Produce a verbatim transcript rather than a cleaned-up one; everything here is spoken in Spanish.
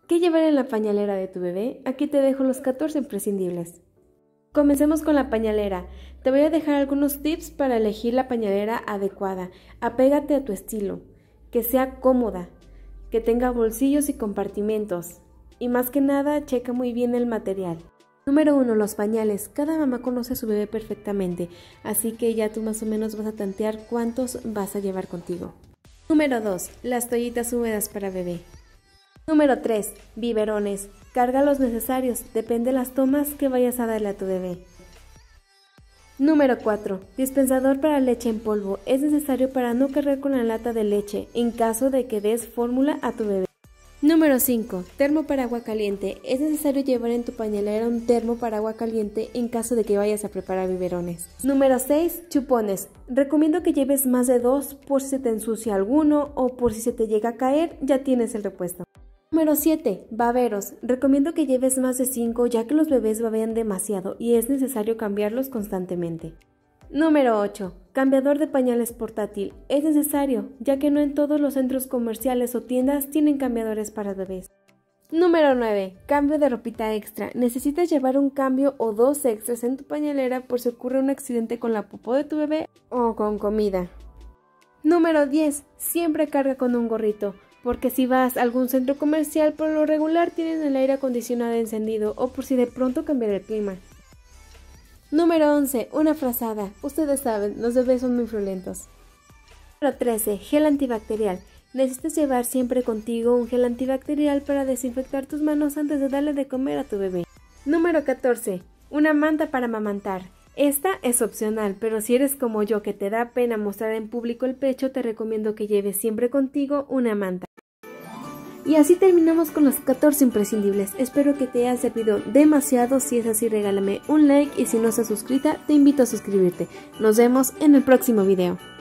¿Qué llevar en la pañalera de tu bebé? Aquí te dejo los catorce imprescindibles. Comencemos con la pañalera. Te voy a dejar algunos tips para elegir la pañalera adecuada. Apégate a tu estilo, que sea cómoda, que tenga bolsillos y compartimentos. Y más que nada, checa muy bien el material. Número uno. Los pañales. Cada mamá conoce a su bebé perfectamente, así que ya tú más o menos vas a tantear cuántos vas a llevar contigo. Número dos. Las toallitas húmedas para bebé. Número tres. Biberones. Carga los necesarios, depende de las tomas que vayas a darle a tu bebé. Número cuatro. Dispensador para leche en polvo. Es necesario para no cargar con la lata de leche en caso de que des fórmula a tu bebé. Número cinco. Termo para agua caliente. Es necesario llevar en tu pañalera un termo para agua caliente en caso de que vayas a preparar biberones. Número seis. Chupones. Recomiendo que lleves más de dos por si se te ensucia alguno o por si se te llega a caer, ya tienes el repuesto. Número siete. Baberos. Recomiendo que lleves más de cinco ya que los bebés babean demasiado y es necesario cambiarlos constantemente. Número ocho. Cambiador de pañales portátil. Es necesario ya que no en todos los centros comerciales o tiendas tienen cambiadores para bebés. Número nueve. Cambio de ropita extra. Necesitas llevar un cambio o dos extras en tu pañalera por si ocurre un accidente con la popó de tu bebé o con comida. Número diez. Siempre carga con un gorrito. Porque si vas a algún centro comercial, por lo regular tienen el aire acondicionado encendido o por si de pronto cambiar el clima. Número once. Una frazada. Ustedes saben, los bebés son muy friolentos. Número trece. Gel antibacterial. Necesitas llevar siempre contigo un gel antibacterial para desinfectar tus manos antes de darle de comer a tu bebé. Número catorce. Una manta para amamantar. Esta es opcional, pero si eres como yo que te da pena mostrar en público el pecho, te recomiendo que lleves siempre contigo una manta. Y así terminamos con los catorce imprescindibles. Espero que te haya servido demasiado. Si es así, regálame un like y si no estás suscrita, te invito a suscribirte. Nos vemos en el próximo video.